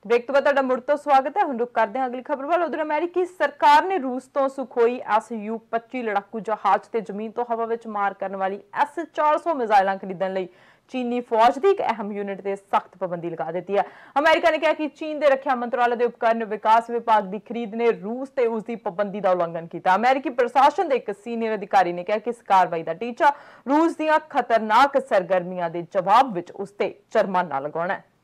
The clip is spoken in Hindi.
ब्रेक तो बाद तुहाडा मुड़ तो स्वागत है। हुण रुख करदे हां अगली खबर वाल। उधर अमेरिकी सरकार ने रूस तो सुखोई SU-25 लड़ाकू जहाज ते जमीन तो हवा विच मार करने वाली S-400 मिसाइलां खरीदण लई चीनी फौज की एक अहम यूनिट से सख्त पाबंदी लगा दी है। अमेरिका ने कहा कि चीन के रक्षा मंत्रालय के उपकरण विकास विभाग की खरीद ने रूस से उसकी पाबंदी का उल्लंघन किया। अमेरिकी प्रशासन के एक सीनियर अधिकारी ने कहा कि इस कार्रवाई का टीचा रूस दी खतरनाक सरगर्मियां के जवाब में उस पर जुर्माना लगाना है।